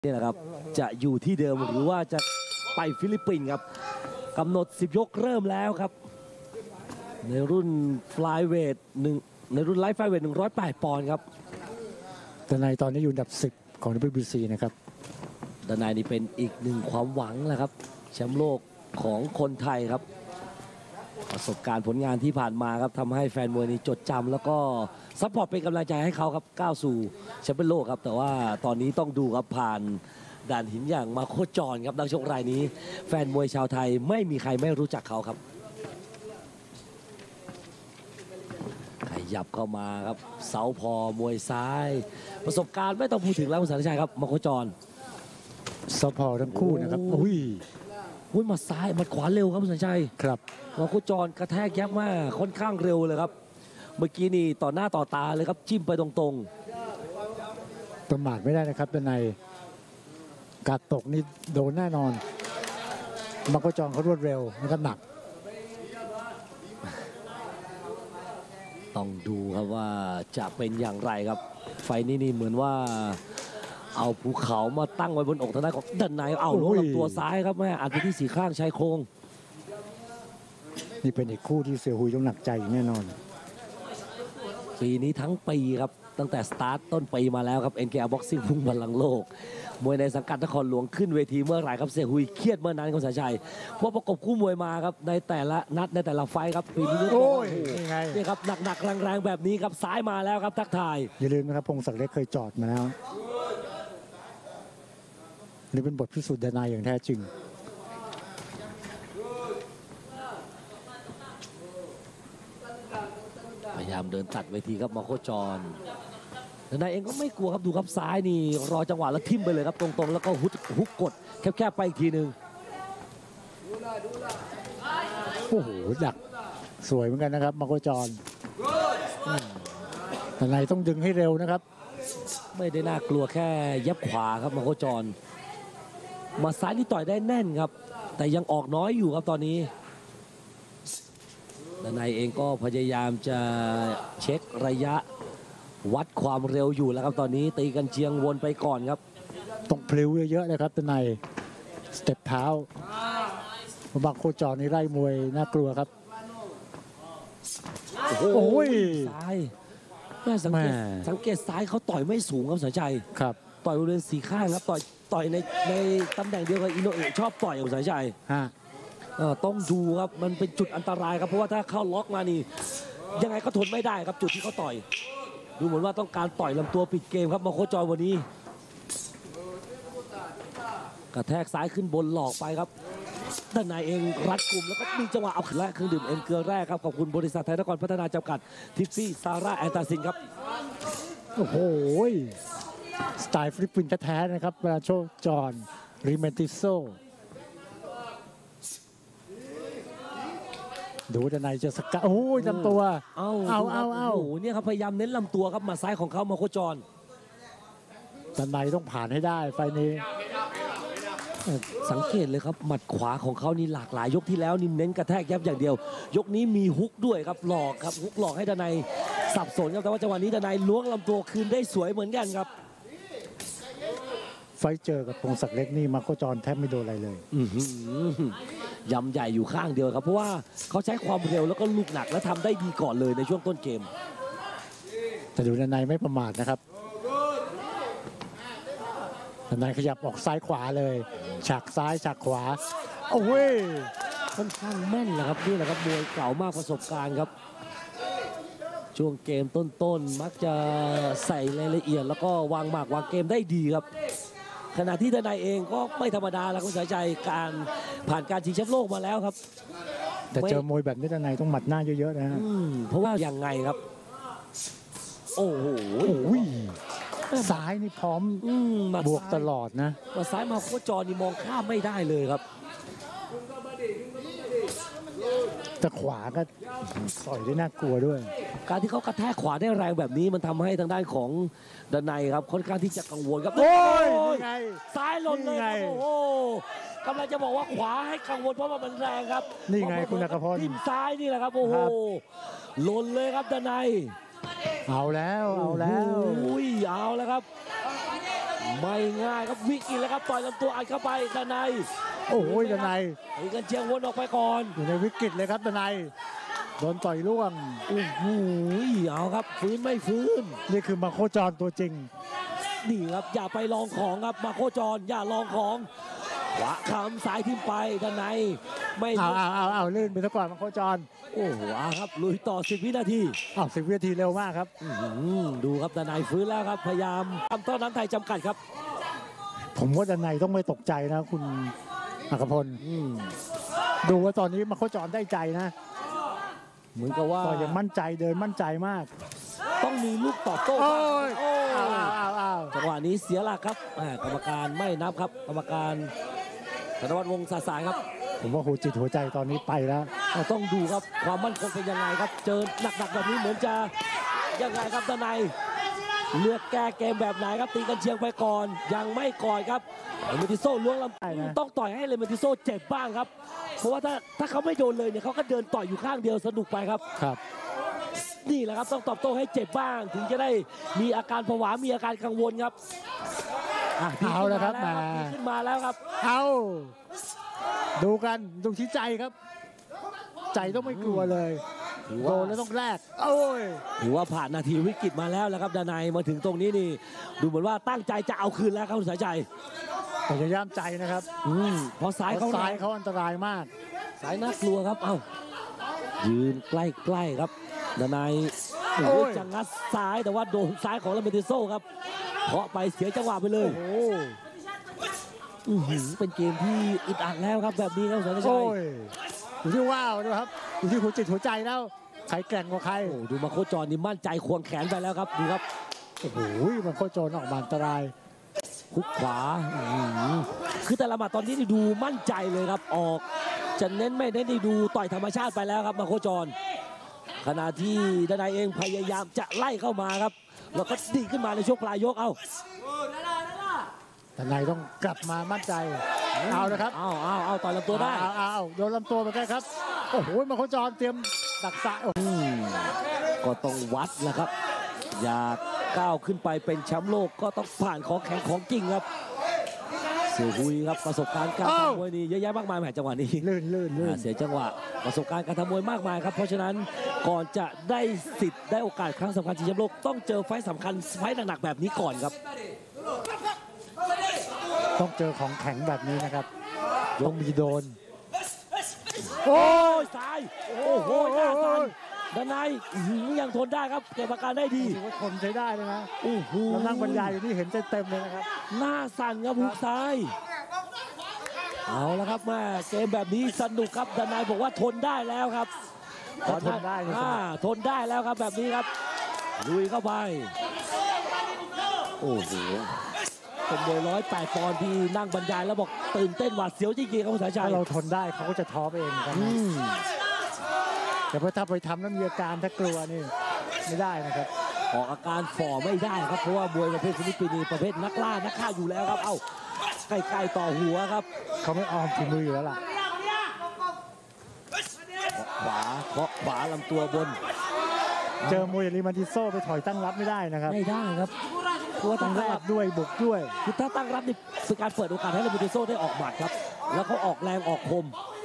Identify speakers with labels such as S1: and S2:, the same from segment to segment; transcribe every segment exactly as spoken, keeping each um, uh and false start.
S1: นี่แหละครับจะอยู่ที่เดิมหรือว่าจะไปฟิลิปปินส์ครับกำหนดสิบยกเริ่มแล้วครับในรุ่นฟลายเวทหนึ่งในรุ่นไลท์ไฟเวทหนึ่งร้อยแปดปอนด์ครับ
S2: ดนายตอนนี้อยู่อันดับสิบของ ดับเบิลยู บี ซี นะครับ
S1: ดนายนี่เป็นอีกหนึ่งความหวังแหละครับแชมป์โลกของคนไทยครับประสบการณ์ผลงานที่ผ่านมาครับทำให้แฟนมวยนี่จดจำแล้วก็ซัพพอร์ตเป็นกำลังใจให้เขาครับก้าวสู่แชมป์โลกครับแต่ว่าตอนนี้ต้องดูครับผ่านด่านหินอย่างมาโคจรครับนักชกรายนี้แฟนมวยชาวไทยไม่มีใครไม่รู้จักเขาครับขยับเข้ามาครับเสาพอมวยซ้ายประสบการณ์ไม่ต้องพูดถึงแล้วคุณสันติชัยครับมาโคจร
S2: เสาพอทั้งคู่นะครับอุ้ย
S1: อุ้ยมาซ้ายมาขวาเร็วครับคุณสันติชัย
S2: ครับ
S1: มาโคจรกระแทกยับมากค่อนข้างเร็วเลยครับเมื่อกี้นี่ต่อหน้าต่อตาเลยครับจิ้มไปตรง
S2: ๆประมาทไม่ได้นะครับด้านในกาดตกนี่โดนแน่นอนมาโคจรเขารวดเร็วแล้วก็หนัก
S1: ต้องดูครับว่าจะเป็นอย่างไรครับไฟนี้นี่เหมือนว่าเอาภูเขามาตั้งไว้บนอกทางด้านของด้านในเอาลงลำตัวซ้ายครับแม่อัดไปที่สี่ข้างชายโครง
S2: นี่เป็นอีกคู่ที่เสี่ยหุยต้องหนักใจแน่นอน
S1: ปีนี้ทั้งปีครับตั้งแต่สตาร์ทต้นปีมาแล้วครับ เอ็น เค อาร์ Boxing พุ่งบัลลังก์โลกมวยในสังกัดนครหลวงขึ้นเวทีเมื่อไหร่ครับเสี่ยหุยเครียดเมื่อนั้นคุณสายชัยเพราะประกบคู่มวยมาครับในแต่ละนัดในแต่ละไฟครับปีนี้
S2: โอ้ย
S1: นี่ครับหนักๆแรงๆแบบนี้ครับซ้ายมาแล้วครับทักทาย
S2: อย่าลืมนะครับพงศักดิ์เล็กเคยจอดมาแล้วนี่เป็นบทพิสูจน์ดนายอย่างแท้จริง
S1: พยายามเดินตัดเวทีครับมาโคจรแต่นายเองก็ไม่กลัวครับดูครับซ้ายนี่รอจังหวะแล้วทิ่มไปเลยครับตรงๆแล้วก็ฮุกฮุกกดแคบๆไปอีกทีหนึ่ง
S2: โอ้โหดักสวยเหมือนกันนะครับมาโคจรแต่นายต้องดึงให้เร็วนะครับ
S1: ไม่ได้น่ากลัวแค่ยับขวาครับมาโคจรมาซ้ายนี่ต่อยได้แน่นครับแต่ยังออกน้อยอยู่ครับตอนนี้ดนายเองก็พยายามจะเช็คระยะวัดความเร็วอยู่แล้วครับตอนนี้ตีกันเชียงวนไปก่อนครับ
S2: ต้องพลิ้วเยอะๆเลยครับดนายสเต็ปเท้าบางโคจรนี่ไล่มวยน่ากลัวครับ
S1: โอ้ยซ้ายแม่สังเกตสังเกตซ้ายเขาต่อยไม่สูงครับสายใจ
S2: ครับ
S1: ต่อยบริเวณสี่ข้างครับต่อยต่อยในในตำแหน่งเดียวกับอิโนเอะชอบต่อยกับสายใจต้องดูครับมันเป็นจุดอันตรายครับเพราะว่าถ้าเข้าล็อกมานี่ยังไงก็ทนไม่ได้ครับจุดที่เขาต่อยดูเหมือนว่าต้องการต่อยลำตัวปิดเกมครับมาโคจรวันนี้กระแทกซ้ายขึ้นบนหลอกไปครับด้านในเองรัดกลุ่มแล้วก็มีจังหวะเอาขึ้นแรกเครื่องดื่มเอ็นเกลือแรกครับขอบคุณบริษัทไทยนครพัฒนาจำกัดทิฟฟี่ซาร่าแอนตาซินครับ
S2: โอ้โหสไตล์ฟิลิปปินส์แท้ๆนะครับมาโชจรริเมติโซดูด้านในจะสกัดโอ้ยลำตัว
S1: เอาเอาเอาเอาโอ้โหเนี่ยครับพยายามเน้นลำตัวครับมาซ้ายของเขามาโคจร
S2: ด้านในต้องผ่านให้ได้ไฟนี้
S1: สังเกตเลยครับหมัดขวาของเขานี่หลากหลายยกที่แล้วนี่เน้นกระแทกยับอย่างเดียวยกนี้มีฮุกด้วยครับหลอกครับฮุกหลอกให้ด้านในสับสนครับแต่ว่าจังหวะนี้ด้านในล้วงลำตัวคืนได้สวยเหมือนกันครับ
S2: ไฟเจอกับพงศักดิ์เล็กนี่มาโคจรแทบไม่โดนอะไรเลย
S1: ยำใหญ่อยู่ข้างเดียวครับเพราะว่าเขาใช้ความเร็วแล้วก็ลูกหนักและทำได้ดีก่อนเลยในช่วงต้นเกม
S2: แต่ดูด้านในไม่ประมาทนะครับด้านในขยับออกซ้ายขวาเลยฉากซ้ายฉากขวาโอ้ย
S1: ค่อนข้างแม่นแหละครับนี่แหละครับมวยเก่ามากประสบการณ์ครับช่วงเกมต้นๆมักจะใส่รายละเอียดแล้วก็วางหมากวางเกมได้ดีครับขณะที่ด้านในเองก็ไม่ธรรมดาแล้วคุณสายใจการผ่านการชิงแชมป์โลกมาแล้วครับ
S2: แต่เจอมวยแบบนี้ด้านในต้องหมัดหน้าเยอะๆนะฮะ
S1: เพราะว่าอย่างไงครับโอ้โห
S2: ซ้ายนี่พร้อมบวกตลอดนะ
S1: มาซ้ายมาโคจรนี่มองข้ามไม่ได้เลยครับ
S2: แต่ขวาก็ต่อยได้น่ากลัวด้วย
S1: การที่เขากระแทกขวาได้แรงแบบนี้มันทำให้ทางด้านของด้านในครับค่อนข้างที่จะกังวลครับ
S2: โอ้ย
S1: ซ้ายหล่นเลยโอ้โหกำลังจะบอกว่าขวาให้กังวลเพราะว่ามันแรงครับ
S2: นี่ไงคุณนักพล
S1: ทิ่มซ้ายนี่แหละครับโอ้โหหล่นเลยครับด้านใน
S2: เอาแล้วเอาแล้ว
S1: อุ้ยเอาแล้วครับไม่ง่ายครับวิกฤตแล้วครับต่อยลำตัวอัดเข้าไปด้านใน
S2: โอ้ยดนัย
S1: ตีกันเชียงวนออกไปก่อน
S2: อยู่ในวิกฤตเลยครับดนัยโดนต่อยร่วง
S1: โอ้โหเอาครับฟื้นไม่ฟื้น
S2: นี่คือมาโคจรตัวจริง
S1: นี่ครับอย่าไปลองของครับมาโคจรอย่าลองของขวาคำสายทิ่มไปด้านในไม่
S2: เอาเอาเอาเอาลื่นไปซะก่อนมาโคจร
S1: โอ้โหเอาครับลุยต่อสิบวินาที
S2: อ้าวสิบวินาทีเร็วมากครับ
S1: อื้อหือดูครับด้านในฟื้นแล้วครับพยายามทำเท่านั้นไทยจำกัดครับ
S2: ผมว่าดนัยต้องไม่ตกใจนะคุณอัครพล
S1: อืม
S2: ดูว่าตอนนี้มาโคจรได้ใจนะ
S1: เหมือนกับว่า
S2: ต่ออย่างมั่นใจเดินมั่นใจมาก
S1: ต้องมีลูกตอบโต้
S2: โอ้
S1: บ้าง
S2: ย
S1: โอ้
S2: อ้าวอ้าวอ้าวอ้าว
S1: จังหวะนี้เสียหลักครับอ่ากรรมการไม่นับครับ กรรมการธนวัฒน์วงศ์สาสายครับ
S2: ผมว่าหัวจิตหัวใจตอนนี้ไปแล้ว
S1: เราต้องดูครับความมั่นคงเป็นยังไงครับ เจอหนักๆแบบนี้เหมือนจะยังไงครับด้านในเลือกแก้เกมแบบไหนครับตีกันเชียงไปก่อนยังไม่ก่อนครับเลเมติโซ่ล้วงลำต้องต่อยให้เลเมติโซ่เจ็บบ้างครับ เพราะว่าถ้าถ้าเขาไม่โดนเลยเนี่ยเขาก็เดินต่อยอยู่ข้างเดียวสนุกไปครับ
S2: ครับ
S1: นี่แหละครับต้องตอบโต้ให้เจ็บบ้าง ถึงจะได้มีอาการผวา มีอาการกังวลครับอ่ะ
S2: เอาละครับ
S1: ดี
S2: มา
S1: ขึ้นมาแล้วครับ
S2: เอาดูกันดูที่ใจครับ ใจต้องไม่กลัวเลย
S1: ถือ
S2: โด
S1: ว่าน
S2: แล้วต้องแลกโอ้ย
S1: ถือว่าผ่านนาทีวิกฤตมาแล้วแล้วครับดานายมาถึงตรงนี้นี่ ดูเหมือนว่าตั้งใจจะเอาคืนแล้วครับคุณสายใจ
S2: แต่จะย่ามใจนะครับ
S1: อืมเพราะซ้าย
S2: เพ
S1: เขา
S2: ราะซ้ายเขาอันตรายมาก
S1: ซ้ายน่ากลัวครับ เอ้ายืนใกล้ๆครับดานาย
S2: โอ้
S1: โอ้
S2: ย
S1: ยจะงัดซ้ายแต่ว่าโดนซ้ายของลาเมติโซ่ครับเพาะไปเสียจังหวะไปเลย
S2: โอ้
S1: อื้อหือเป็นเกมที่อึดอัดแล้วครับแบบนี้ครับคุณสายใจ
S2: โอ้ยอยู่ที่ว้าวนะครับอยู่ที่หัวจิตหัวใจแล้วใครแกร่งกว่าใคร
S1: โอ้ดูมาโคจรนี่มั่นใจควงแขนไปแล้วครับดูครับ
S2: โอ้โหมันโคจรออกมาอันตราย
S1: คุกขวาอื้อหือคือแต่ละหมัดตอนนี้นี่ดูมั่นใจเลยครับออก จะเน้นไม่เน้นนี่ดูต่อยธรรมชาติไปแล้วครับมาโคจร ขณะที่ดนายเองพยายามจะไล่เข้ามาครับแล้วก็ดีขึ้นมาในช่วงปลายยกเอ้า
S2: แต่นายต้องกลับมามั่นใจเอาละครับ
S1: เอาเอาเอาต่อยลำตัวได้
S2: เอาเอาเอาโดนลำตัวไปใกล้ครับโอ้โหมาโคจรเตรียมดักซ้ายโอ้โห
S1: อืมก็ต้องวัดแหละครับ อยากก้าวขึ้นไปเป็นแชมป์โลกก็ต้องผ่านของแข็งของจริงครับเสียหุยครับประสบการณ์การทำมวยนี่เยอะแยะมากมายแหมจังหวะนี้
S2: ลื่นลื่นลื่น
S1: อ่าเสียจังหวะประสบการณ์การทำมวยมากมายครับเพราะฉะนั้นก่อนจะได้สิทธิ์ได้โอกาสครั้งสำคัญชิงแชมป์โลกต้องเจอไฟต์สำคัญไฟต์หนักๆแบบนี้ก่อนครับ
S2: ต้องเจอของแข็งแบบนี้นะครับต้องมีโดน
S1: โอ้ยซ้ายโอ้โหหน้าสั่นด้านในอื้อหือยังทนได้ครับเก็บอาการได้ดี
S2: ถือว่าทนใช้ได้เลยนะ
S1: โอ้โห
S2: เรานั่งบรรยายอยู่นี่เห็นเต็มๆเลยนะครับ
S1: หน้าสั่นครับหุกซ้ายเอาแล้วครับแม่เกมแบบนี้สนุกครับด้านในบอกว่าทนได้แล้วครับ
S2: พอทนได้เลยสนุก
S1: อ่าทนได้แล้วครับแบบนี้ครับลุยเข้าไปโอ้โหเป็นมวยร้อยแปดปอนด์ที่นั่งบรรยายแล้วบอกตื่นเต้นหวาดเสียวจริงๆครับคุณสายชั
S2: ถ้าย เราทนได้เขาก็จะท้อไปเองกัน
S1: อื
S2: นะ
S1: ม
S2: แต่พอถ้าไปทำแล้วมีอาการถ้ากลัวนี่ไม่ได้นะครับ
S1: ออกอาการฝ่อไม่ได้ครับเพราะว่ามวยประเภทฟิลิปปินส์นี่ประเภทนักล่านักฆ่าอยู่แล้วครับเอ้าใกล้ๆต่อหัวครับ
S2: เขาไม่ออมฝีมืออยู่แล้วล่ะ
S1: ขวาเคาะขวาลำตัวบน
S2: เจอมวยอย่างลิมันติโซไปถอยตั้งรับไม่ได้นะครับ
S1: ไม่ได้ครับตัว
S2: ต้
S1: ตั้
S2: อง
S1: ง
S2: แล
S1: รั
S2: ก
S1: บ
S2: ด้วยบุกด้วย
S1: คือถ้าตั้งรับนี่เป็นการเปิดโอกาสให้เลเบติโซได้ออกหมัดครับ แล้วเขาออกแรงออกคม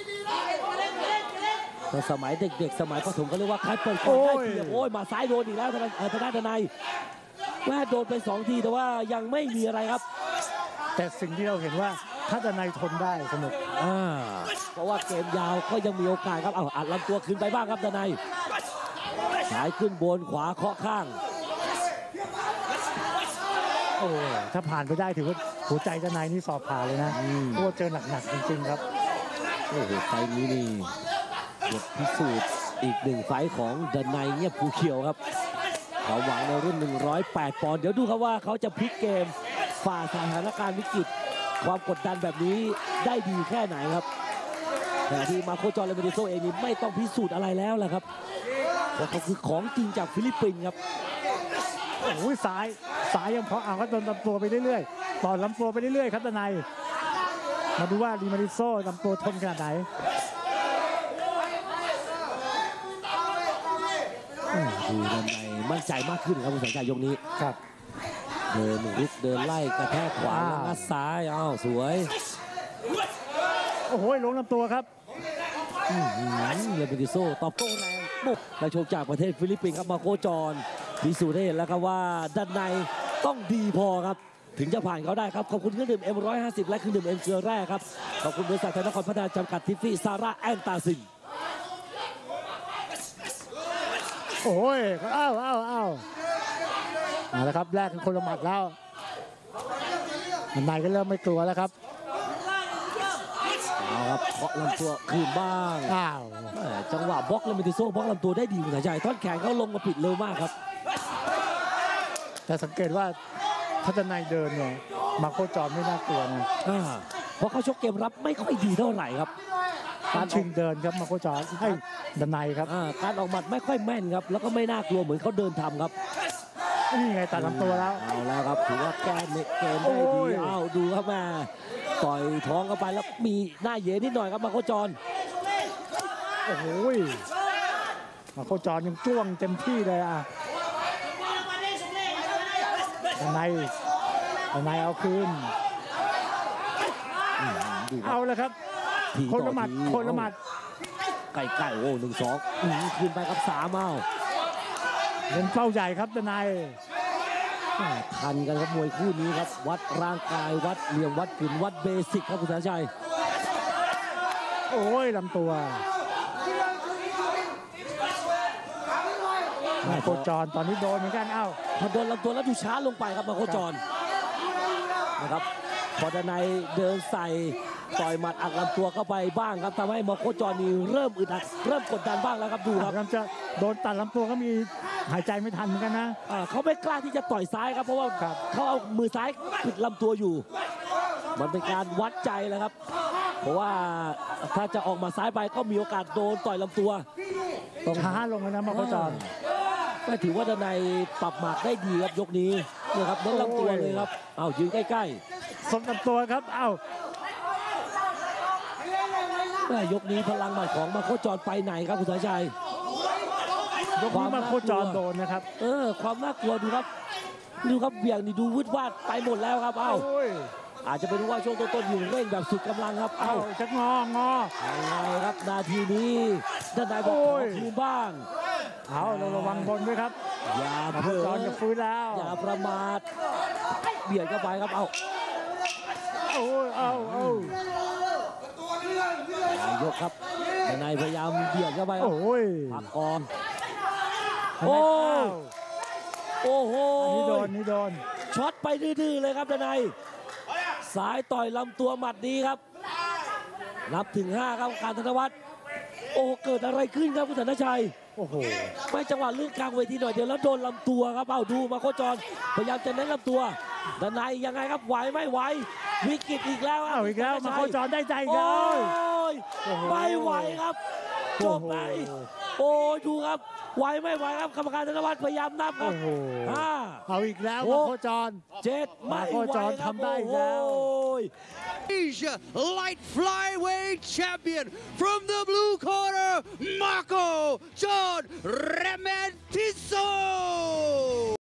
S1: แต่สมัยเด็กๆ สมัยประถมก็เรียกว่าใครเปิดก่อนได้เปรียบโอ้ยมาซ้ายโดนอีกแล้วทางด้านเอ่อทางด้านในแม่โดนไปสองทีแต่ว่ายังไม่มีอะไรครับ
S2: แต่สิ่งที่เราเห็นว่าถ้าจะในทนได้สนุก
S1: อ่าเพราะว่าเกมยาวก็ยังมีโอกาสครับเอาอัดลำตัวขึ้นไปบ้างครับด้านในซ้ายขึ้นบนขวาเคาะข้าง
S2: โอ้ถ้าผ่านไปได้ถือว่าหัวใจจะในนี่สอบผ่านเลยนะ
S1: อืม
S2: เพราะว่าเจอหนักๆจริงๆครับ
S1: โอ้โหไฟล์นี้นี่บทพิสูจน์อีกหนึ่งไฟล์ของเดนไนเงียบภูเขียวครับเขาหวังในรุ่นหนึ่งร้อยแปดปอนด์เดี๋ยวดูครับว่าเขาจะพลิกเกมฝ่าสถานการณ์วิกฤตความกดดันแบบนี้ได้ดีแค่ไหนครับแต่ที่มาโคจรเลเมดิโซเองนี่ไม่ต้องพิสูจน์อะไรแล้วแหละครับเพราะเขาคือของจริงจากฟิลิปปินส์ครับ
S2: โอ้โหซ้ายซ้ายยังเพาะเอาก็โดนลำตัวไปเรื่อยๆต่อลำตัวไปเรื่อยๆครับด้านในมาดูว่าลิมาริโซลำตัวทนขนาดไหน
S1: อืมดูด้านในมั่นใจมากขึ้นครับคุณสังกัดยกนี้
S2: ครับ
S1: เดินลุกเดินไล่กระแทกขวาแล้วงัดซ้ายอ้าวสวย
S2: โอ้โหลงลำตัวครับ
S1: เลเบติโซตอบโต้แรงปุ๊บนักชกจากประเทศฟิลิปปินส์ครับมาโคจรพิสูจน์ได้เห็นแล้วครับว่าด้านในต้องดีพอครับถึงจะผ่านเขาได้ครับขอบคุณเครื่องดื่ม เอ็ม หนึ่งร้อยห้าสิบ และเครื่องดื่ม เอ็ม เกลือแร่ครับขอบคุณบริษัทไทยนครพัฒนาจำกัดทิฟฟี่ซาร่าแอนตาซิน
S2: โอ้ยอ้าวอ้าวอ้าวมาแล้วครับแลกกันคนละหมัดแล้วนายก็เริ่มไม่กลัวแล้วครับ
S1: เอาครับเคาะลำตัวคืนบ้าง
S2: อ้าว
S1: แหม่จังหวะบล็อกเลเมติโซบล็อกลำตัวได้ดีคุณสายใจท่อนแขนเขาลงมาปิดเร็วมากครับ
S2: แต่สังเกตว่าถ้าจะนายเดินเนี่ยมาโคจรไม่น่ากลัวนะ
S1: อ่าเพราะเขาชกเกมรับไม่ค่อยดีเท่าไหร่ครับ
S2: การชิงเดินครับมาโคจรให้ดนายครับ
S1: อ่าการออกหมัดไม่ค่อยแม่นครับแล้วก็ไม่น่ากลัวเหมือนเขาเดินทำครับ
S2: นี่ไงตัดลำตัวแล้ว
S1: เอาแล้วครับถือว่าแก้เกมได้
S2: โอ้
S1: ดี
S2: ย
S1: เอาดูครับแม่ต่อยท้องเข้าไปแล้วมีหน้าเยนิดหน่อยครับมาโคจร
S2: โอ้โหมาโคจรยังจ้วงเต็มที่เลยอ่ะดนายดนายเอาคืน
S1: ดูครั
S2: เอา
S1: บ
S2: เลยครับ
S1: ที
S2: คน
S1: ต่อ
S2: ละหมัด
S1: ที
S2: คนละหมัด
S1: ไก่ไก่โอ้หนึ่งสองคืนไปครับสามเอา
S2: เล่นเป้าใหญ่ครับดนาย
S1: ทันกันครับมวยคู่นี้ครับวัดร่างกายวัดเหลี่ยมวัดกึ่นวัดเบสิกครับคุณสายชัย
S2: โอ้ยลำตัวมาโคจรตอนนี้โดนเหมือนกันเอ้า
S1: พอโดนลำตัวแล้วดูช้าลงไปครับมาโคจรนะครับพอดนัยเดินใส่ต่อยหมัดอัดลำตัวเข้าไปบ้างครับทำให้มาโคจรนี่เริ่มอึดอัดเริ่มกดดันบ้างแล้วครับดูครับ
S2: กำลังจะโดนตัดลำตัวก็มีหายใจไม่ทันเหมือนกันนะ
S1: อ่าเขาไม่กล้าที่จะต่อยซ้ายครับเพราะว่า
S2: ครับ
S1: เขาเอามือซ้ายปิดลำตัวอยู่ มันเป็นการวัดใจแล้วครับ เพราะว่าถ้าจะออกมาซ้ายไปก็มีโอกาสโดนต่อยลำตัวต้อง
S2: ช้าลงแล้วนะมาโคจร
S1: ก็ถือว่าดนัยปรับหมากได้ดีครับยกนี้เนี่ยครับเน้นลำตัวเลยครับเอายืนใกล้
S2: สมกับตัวครับเอ้า
S1: ๆแม่ยกนี้พลังหมัดของมาโคจรไปไหนครับคุณสายชัย
S2: ยกนี้มาโคจรโดนนะครับ
S1: เออความน่ากลัวดูครับดูครับเบี่ยงนี่ดูวืดวาดไปหมดแล้วครับเอ้า
S2: โอ้ย
S1: อาจจะเป็นว่าช่วงต้นๆอยู่เร่งแบบสุดกำลังครับ
S2: เอ้า
S1: เอ้า
S2: จะงองอ
S1: ยังไงครับนาทีนี้ด้านในบอก
S2: โอ้
S1: ขอย คืนบ้าง
S2: เอาเราระวังบนด้วยครับ
S1: อย่า
S2: มา
S1: เผ
S2: โค
S1: ลอ
S2: จรจะฟื้นแล้ว
S1: อย่าประมาทเบียดเข้าไปครับเอา
S2: โอ้ยเอาเอา
S1: นายกครับด้านในพยายามเบียดเข้าไปครับ
S2: โอ้ย
S1: พักก่อน
S2: โอ้
S1: โอ้โห
S2: อันนี้โดนนี่โดน
S1: ช็อตไปดื้อๆเลยครับด้านในสายต่อยลำตัวหมัดดีครับนับถึงห้าครับการธนวัฒน์โอ้เกิดอะไรขึ้นครับคุณธนชัย
S2: โอ้โห
S1: ไม่จังหวะลื่นกลางเวทีหน่อยเดียวแล้วโดนลำตัวครับเอาดูมาโคจรพยายามจะเน้นลำตัวด้านในยังไงครับไหวไม่ไหววิกฤตอีกแล้วครับ
S2: เอาอีกแล้วมาโคจรได้ใจอีก
S1: โอ้
S2: แล้ว
S1: ย
S2: โอ้โห
S1: ไม่ไหวครับจบไป
S2: โอ้โห
S1: โอ้ยดูครับไหวไม่ไหวครับกรรมการธนวัฒน์พยายามนับครั
S2: โอ้
S1: บ
S2: โห
S1: ห้า
S2: เอาอีกแล้ว
S1: โอ้
S2: มาโคจร
S1: เจ็ดไม่
S2: มาโค
S1: ไหว
S2: จร
S1: ครับ
S2: ทำได้อีกแล้ว
S1: โอ้ย
S3: Asia light flyweight champion from the blue corner, Marco John Remetiso.